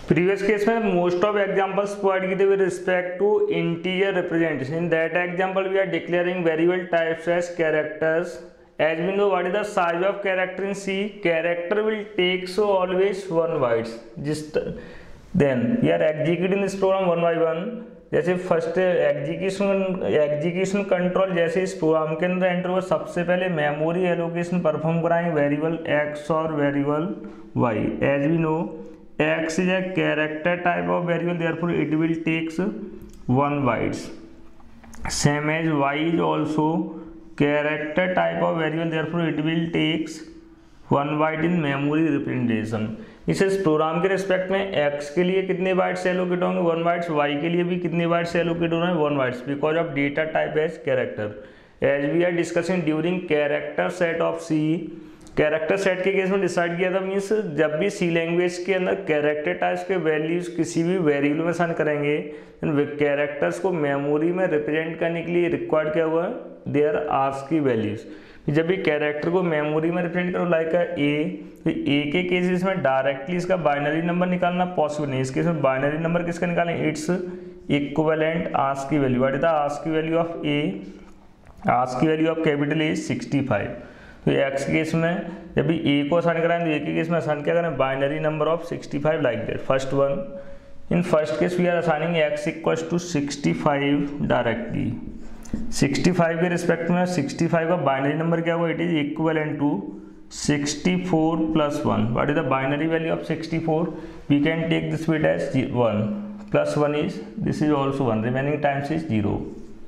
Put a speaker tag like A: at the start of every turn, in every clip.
A: Previous case में most of examples provide किए with respect to integer representation. In that example we are declaring variable types as characters. As we know what is the size of character in C, character will take so always 1 bytes. Just then we are executing this program one by one. जैसे first execution control जैसे इस program के अंदर enter हुआ, सबसे पहले memory allocation perform कराएंगे variable x और variable y. As we know x is a character type of variable, therefore it will takes 1 bytes. Same as y is also character type of variable, therefore it will takes 1 byte in memory representation. इस program के respect में x के लिए कितने bytes allocate होंगे 1 bytes, y के लिए भी कितने बाइट्स एलोकेट हो रहे हैं 1 bytes because of data type as character. As we are discussing during character set of C. Character set के केस में डिसाइड किया था, मीन्स जब भी सी लैंग्वेज के अंदर कैरेक्टर टाइप्स के वैल्यूज किसी भी वेरिएबल में असाइन करेंगे, कैरेक्टर्स को मेमोरी में रिप्रेजेंट करने के लिए रिक्वायर्ड क्या हुआ, देयर आर्स की वैल्यूज. जब भी कैरेक्टर को मेमोरी में रिप्रेजेंट करो लाइक ए, तो ए के केसेस में डायरेक्टली इसका बाइनरी नंबर निकालना पॉसिबल नहीं. इस केस में बाइनरी नंबर किसका निकालें, इट्स इक्विवेलेंट आर्स की value. What is the ASCII की वैल्यू ऑफ ए, आर्स की वैल्यू ऑफ कैपिटल ए 65. तो एक्स के केस में जब भी ए को असाइन कराएं तो ए के केस में असाइन क्या करें, binary number of 65 like that. First one, in first case we are assigning x equals to 65 directly. 65 के रिस्पेक्ट में 65 का बाइनरी नंबर क्या हुआ, it is equivalent to 64 plus 1. What is the binary value of 64, we can take this bit as 1 plus 1 is this is also 1, remaining times is 0.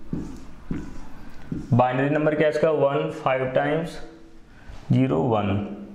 A: Binary number क्या है इसका 1 5 times 0 1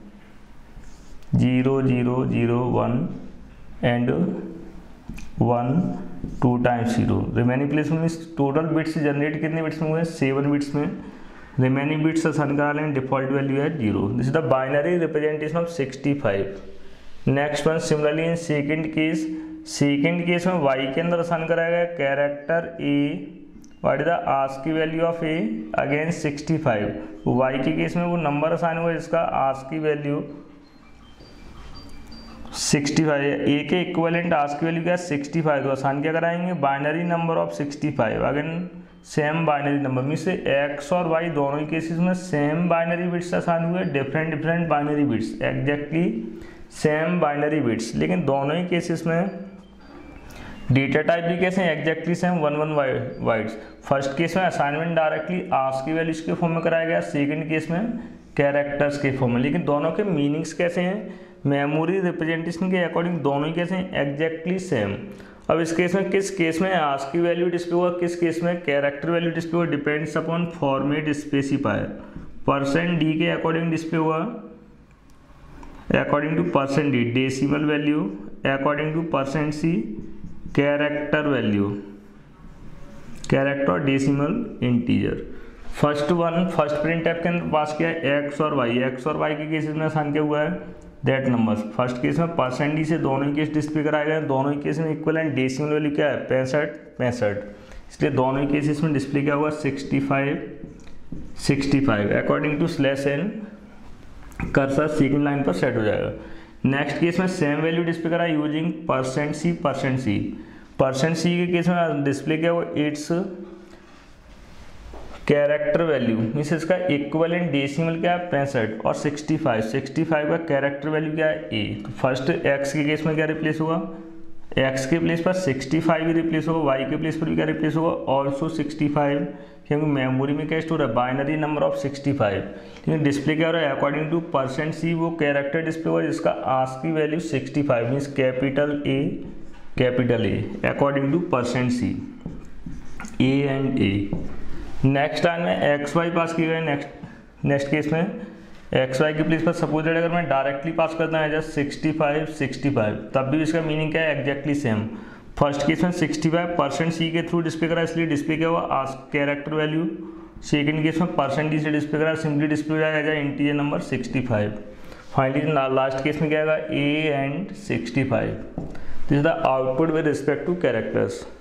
A: 0 0 0 1 and 1 2 times 0. Remaining place में total bits generate कितने bits में हुए, 7 bits में. Remaining bits assign करा लें, डिफॉल्ट वैल्यू है 0. This is the binary representation of 65. Next one similarly in second case में y के अंदर असाइन कराया गया character a. What is the ASCII की value of a against 65. y के केस में वो नंबर असाइन हुआ जिसका आस्क की वैल्यू 65 है. a के इक्विवेलेंट आस्क की वैल्यू क्या है 65, तो असाइन क्या कराएंगे binary number of 65. Again same binary number means x और y दोनों ही केसेस में सेम बाइनरी बिट्स असाइन हुए, different binary bits, exactly same binary bits, लेकिन दोनों ही केसेस में डेटा टाइप भी कैसे exactly same 1 bytes. First case में असाइनमेंट डायरेक्टली आस्क की वैल्यूज के फॉर्म में कराया गया, सेकंड केस में कैरेक्टर्स के फॉर्म में, लेकिन दोनों के मीनिंग्स कैसे हैं, मेमोरी रिप्रेजेंटेशन के अकॉर्डिंग दोनों ही कैसे हैं एग्जैक्टली सेम. अब इस केस में किस केस में आस्क की वैल्यू डिस्प्ले हुआ, किस केस में कैरेक्टर वैल्यू डिस्प्ले हुआ, depends upon format specifier. %d के अकॉर्डिंग डिस्प्ले हुआ according to %d, decimal value according to %c, character value, character और decimal integer. First print type के अंदर पास किया है एक्स और वाई के केसेस में असाइन क्या हुआ है दैट नंबर्स. फर्स्ट केस में % से दोनों ही केस डिस्प्ले कराए गए, दोनों ही केस में इक्विवेलेंट डेसिमल वैल्यू क्या है 65, इसलिए दोनों ही केसेस में डिस्प्ले क्या हुआ 65 according to /n. Cursor second line पर सेट हो जाएगा. नेक्स्ट केस में सेम वैल्यू डिस्प्ले करा यूजिंग %c के केस में डिस्प्ले क्या हुआ इट्स कैरेक्टर वैल्यू मीन्स इसका इक्विवेलेंट डेसिमल क्या है 65 और 65 का कैरेक्टर वैल्यू क्या है a. तो फर्स्ट x के केस में क्या रिप्लेस होगा, x के प्लेस पर 65 ही रिप्लेस होगा, y के प्लेस पर भी क्या रिप्लेस होगा ऑल्सो 65, क्योंकि मेमोरी में क्या स्टोर है बाइनरी नंबर ऑफ 65, लेकिन डिस्प्ले क्या हो रहा है अकॉर्डिंग टू %c वो कैरेक्टर डिस्प्ले हुआ जिसका आस्क की value 65 means capital A according to %c a and a. Next line में एक्स वाई पास किए गए. नेक्स्ट केस में एक्स वाई के प्लेस पर सपोज अगर मैं डायरेक्टली पास करता हूँ जस्ट 65 तब भी इसका मीनिंग क्या है एग्जैक्टली सेम. फर्स्ट केस में 65 %c के थ्रू डिस्प्ले करा इसलिए डिस्प्ले क्या हुआ ASCII character value. Second case में %d से डिस्प्ले करा सिंपली डिस्प्ले हो जाएगा integer number 65. Finally last case में क्या आएगा a and 65. This is the output with respect to characters.